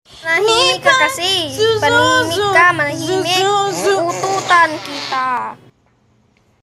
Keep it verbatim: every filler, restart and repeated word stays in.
Manahimik ka kasi. Panimik ka, manahimik. Ututan kita.